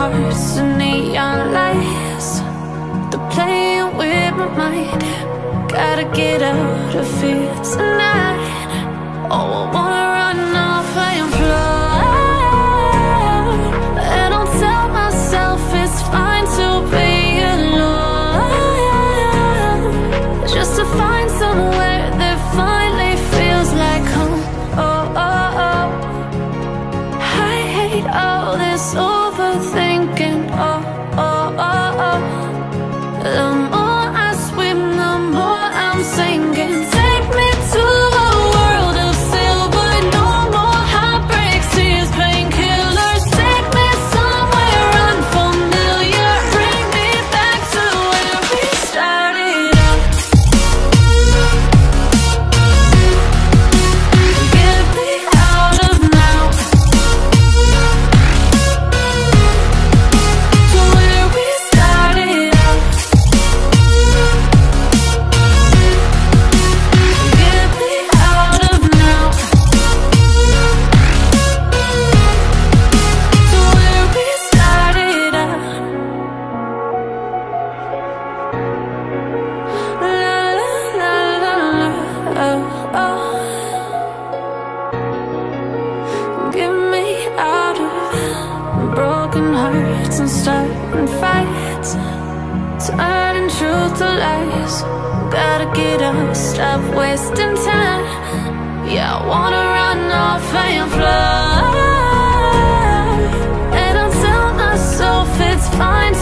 hearts and neon lights. They're playing with my mind. Gotta get out of here tonight. Oh, I wanna run off and fly, and I'll tell myself it's fine to be alone, just to find somewhere that finally feels like home. Oh, oh, oh. I hate all this overthinking. Oh, oh, oh, oh. The more I swim, the more I'm sinking. Take me to a world of silver. No more heartbreaks, tears, painkillers. Take me somewhere unfamiliar. Bring me back to where we started out. Get me out of now, to where we started out. Get me out of now, to where we started out. La la la la la, oh, oh. Get me out of broken hearts and starting fights, turning truth to lies. Gotta get up, stop wasting time. Yeah, I wanna run off and fly, and I'll tell myself it's fine